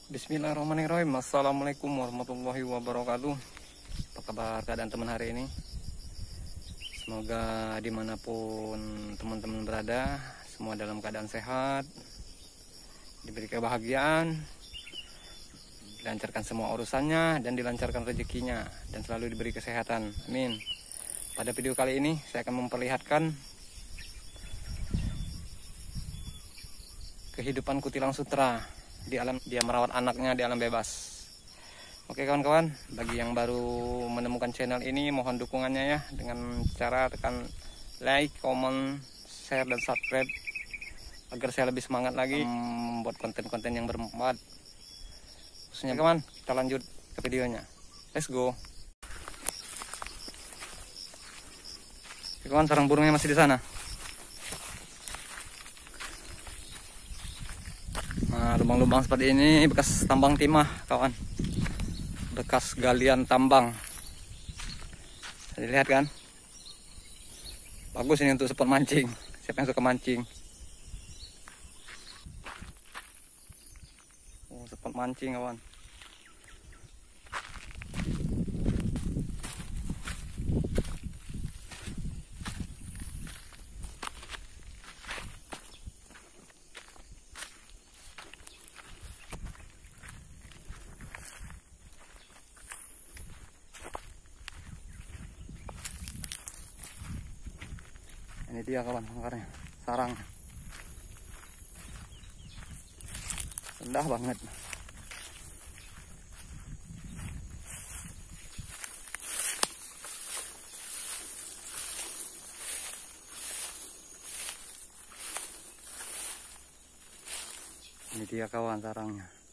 Bismillahirrahmanirrahim. Assalamualaikum warahmatullahi wabarakatuh. Apa kabar keadaan teman hari ini? Semoga dimanapun teman-teman berada, semua dalam keadaan sehat, diberi kebahagiaan, dilancarkan semua urusannya, dan dilancarkan rezekinya, dan selalu diberi kesehatan. Amin. Pada video kali ini saya akan memperlihatkan kehidupan kutilang sutra di alam, dia merawat anaknya di alam bebas. Oke kawan-kawan, bagi yang baru menemukan channel ini, mohon dukungannya ya, dengan cara tekan like, comment, share, dan subscribe agar saya lebih semangat lagi membuat konten-konten yang bermanfaat. Khususnya kawan, kita lanjut ke videonya. Let's go. Oke, kawan, sarang burungnya masih di sana. Nah, lubang-lubang seperti ini bekas tambang timah, kawan. Bekas galian tambang. Bisa dilihat kan? Bagus ini untuk spot mancing. Siapa yang suka mancing? Oh, spot mancing, kawan. Ini dia kawan angkarnya, sarang. Rendah banget. Ini dia kawan sarangnya.